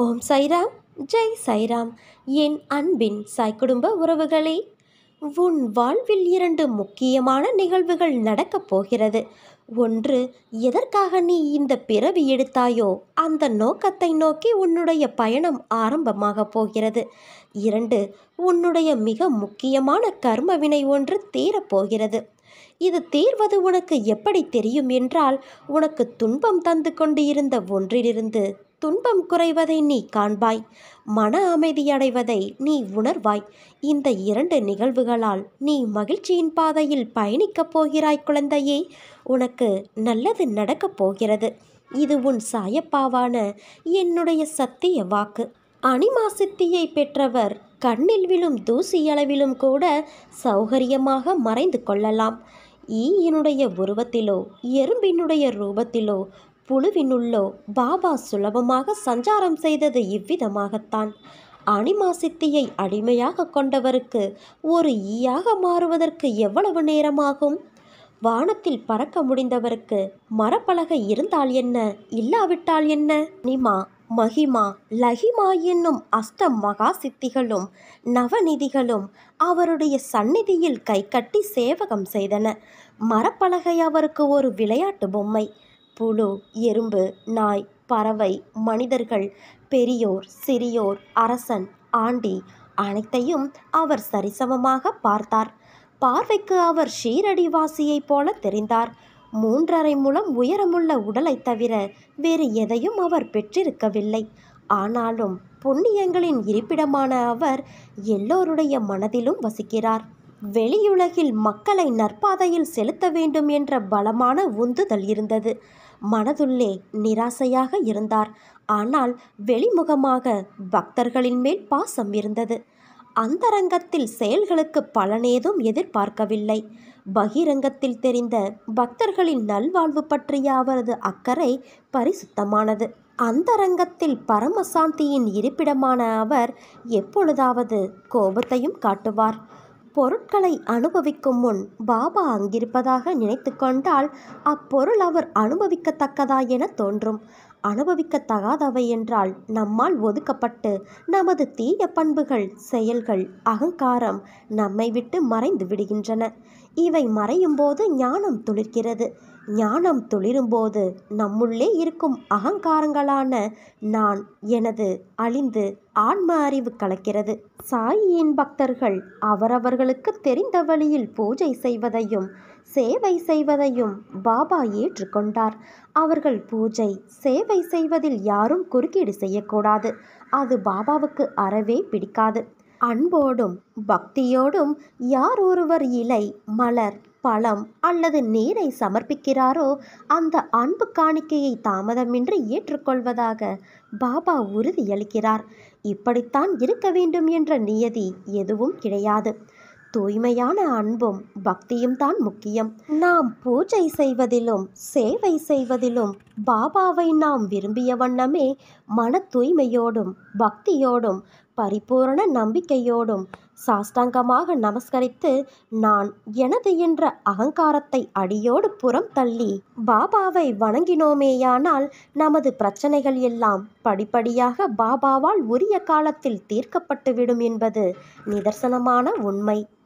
ஓம் சைராம். ஜெய் சைராம். என் அன்பின் சாய் குடும்ப உறவுகளே, உன் வாழ்வில் 2 முக்கியமான நிகழ்வுகள் நடக்கப் போகிறது. ஒன்று, எதற்காக நீ இந்த பிறவி எடுத்தாயோ அந்த நோக்கத்தை நோக்கி உன்னுடைய பயணம் ஆரம்பமாகப் போகிறது. 2, உன்னுடைய மிக முக்கியமான கர்ம வினை ஒன்று தீரப்போகிறது. இது தீர்வது உனக்கு எப்படி தெரியும் என்றால், உனக்கு துன்பம் தந்து கொண்டு இருந்த ஒன்றிலிருந்து துன்பம் குறைவதை நீ காண்பாய், மன அமைதியடைவதை நீ உணர்வாய். இந்த 2 நிகழ்வுகளால் நீ மகிழ்ச்சியின் பாதையில் பயணிக்கப் போகிறாய் குழந்தையே. உனக்கு நல்லது நடக்கப் போகிறது. இது உன் சாயப்பாவான என்னுடைய சத்திய வாக்கு. அனிமா சித்தியை பெற்றவர் கண்ணில் விழும் தூசி அளவிலும் கூட சௌகரியமாக மறைந்து கொள்ளலாம். ஈயினுடைய உருவத்திலோ எறும்பினுடைய ரூபத்திலோ புழுவினுள்ளோ பாபா சுலபமாக சஞ்சாரம் செய்தது இவ்விதமாகத்தான். அனிமா சித்தியை அடிமையாக கொண்டவருக்கு ஒரு ஈயாக மாறுவதற்கு எவ்வளவு நேரமாகும்? வானத்தில் பறக்க முடிந்தவருக்கு மரப்பலகை இருந்தால் என்ன, இல்லாவிட்டால் என்ன? நிமா, மகிமா, லஹிமா என்னும் அஷ்ட மகா சித்திகளும் நவநிதிகளும் அவருடைய சந்நிதியில் கைகட்டி சேவகம் செய்தன. மரப்பலகை அவருக்கு ஒரு விளையாட்டு பொம்மை. புழு, எறும்பு, நாய், பறவை, மனிதர்கள், பெரியோர், சிறியோர், அரசன், ஆண்டி அனைத்தையும் அவர் சரிசமமாக பார்த்தார். பார்வைக்கு அவர் ஷீரடிவாசியைப் போல தெரிந்தார். 3.5 முழம் உயரமுள்ள உடலை தவிர வேறு எதையும் அவர் பெற்றிருக்கவில்லை. ஆனாலும் புண்ணியங்களின் இருப்பிடமான அவர் எல்லோருடைய மனதிலும் வசிக்கிறார். வெளியுலகில் மக்களை நற்பாதையில் செலுத்த வேண்டும் என்ற பலமான உந்துதல் இருந்தது. மனதுள்ளே நிராசையாக இருந்தார். ஆனால் வெளிமுகமாக பக்தர்களின் மேல் பாசம் இருந்தது. அந்தரங்கத்தில் செயல்களுக்கு பலனேதும் எதிர்பார்க்கவில்லை. பகிரங்கத்தில் தெரிந்த பக்தர்களின் நல்வாழ்வு பற்றிய அவரது அக்கறை பரிசுத்தமானது. அந்தரங்கத்தில் பரமசாந்தியின் இருப்பிடமான அவர் எப்பொழுதாவது கோபத்தையும் காட்டுவார். பொருட்களை அனுபவிக்கும் முன் பாபா அங்கிருப்பதாக நினைத்து கொண்டால் அப்பொருள் அவர் அனுபவிக்கத்தக்கதா என தோன்றும். அனுபவிக்கத்தகாதவை என்றால் நம்மால் ஒதுக்கப்பட்டு நமது தீய பண்புகள், செயல்கள், அகங்காரம் நம்மை விட்டு மறைந்து விடுகின்றன. இவை மறையும் போது ஞானம் துளிர்கிறது. ஞானம் துளிரும்போது நம்முள்ளே இருக்கும் அகங்காரங்களான நான், எனது அழிந்து ஆன்ம அறிவு கலக்கிறது. சாயியின் பக்தர்கள் அவரவர்களுக்கு தெரிந்த வழியில் பூஜை செய்வதையும் சேவை செய்வதையும் பாபா ஏற்றுக்கொண்டார். அவர்கள் பூஜை சேவை செய்வதில் யாரும் குறுக்கீடு செய்யக்கூடாது. அது பாபாவுக்கு அறவே பிடிக்காது. அன்போடும் பக்தியோடும் யார் ஒருவர் இலை, மலர், பழம் அல்லது நீரை சமர்ப்பிக்கிறாரோ அந்த அன்பு காணிக்கையை தாமதமின்றி ஏற்றுக்கொள்வதாக பாபா உறுதியளிக்கிறார். இப்படித்தான் இருக்க வேண்டும் என்ற நியதி எதுவும் கிடையாது. தூய்மையான அன்பும் பக்தியும் தான் முக்கியம். நாம் பூஜை செய்வதிலும் சேவை செய்வதிலும் பாபாவை நாம் விரும்பிய வண்ணமே மன தூய்மையோடும் பக்தியோடும் பரிபூரண நம்பிக்கையோடும் சாஷ்டாங்கமாக நமஸ்கரித்து நான், எனது என்ற அகங்காரத்தை அடியோடு புறம் தள்ளி பாபாவை வணங்கினோமேயானால் நமது பிரச்சனைகள் எல்லாம் படிப்படியாக பாபாவால் உரிய காலத்தில் தீர்க்கப்பட்டுவிடும் என்பது நிதர்சனமான உண்மை.